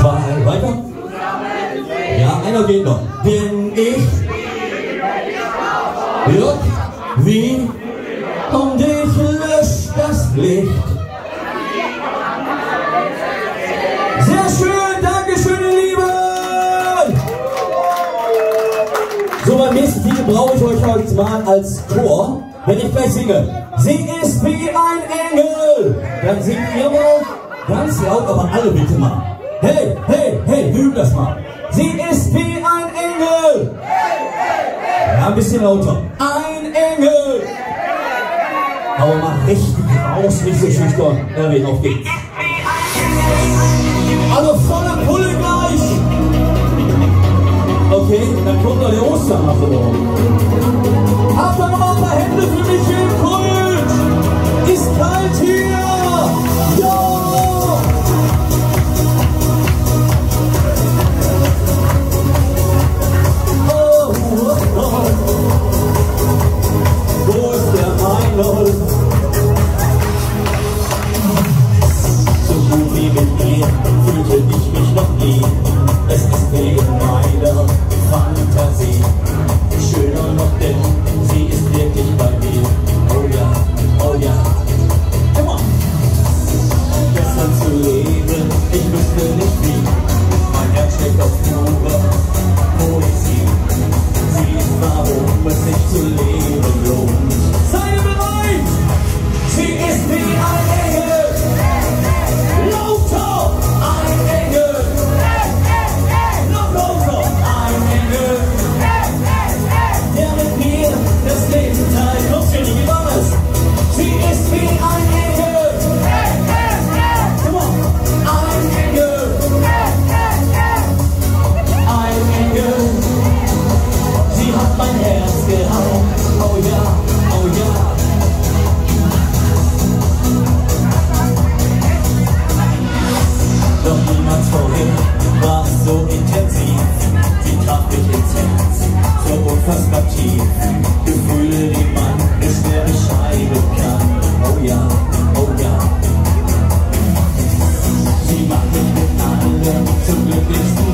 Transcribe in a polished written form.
2, weiter. Ja, einer geht noch. Denn ich look wie und ich lösche das Licht. Sehr schön, Dankeschön, ihr Lieben! So, beim nächsten Titel brauche ich euch heute mal als Chor, wenn ich gleich singe. Sie ist wie ein Engel. Dann singt ihr mal ganz laut, aber alle bitte mal. Hey, hey, hey, wir üben das mal. Sie ist wie ein Engel. Ja, ein bisschen lauter. Ein Engel. Aber mal richtig raus, nicht so schüchtern. Auf geht's. Also volle Pulle gleich. Okay, dann kommt noch der Osterhase. Habt ihr noch ein paar Hände für mich hier im Kult? Ist kalt hier. Ja. Wo ist der Engel? So gut wie mit dir fühlte ich mich noch nie. Es ist wegen meiner Fantasie schöner noch, denn sie ist wirklich bei mir. Oh ja, oh ja. Come on. Gestern zu leben, ich wüsste nicht wie. Mein Herz schlägt auf pure Poesie. Sie ist, warum es sich zu leben lohnt. Seid ihr bereit? Sie ist wie ein Engel. Lauter! Ein Engel! Noch lauter! Ein Engel! Der mit mir das Leben teilt. Komm schon, wie war es? Sie ist wie ein Engel! Come on! Ein Engel! Ein Engel! Sie hat mein Herz gehauen. Oh ja, oh ja. Doch niemals vorher war es so intensiv. Sie traf mich ins Herz, so unfassbar tief. Gefühle, die man nicht mehr beschreiben kann. Oh ja, oh ja. Sie macht mich mit allem zum glücklichsten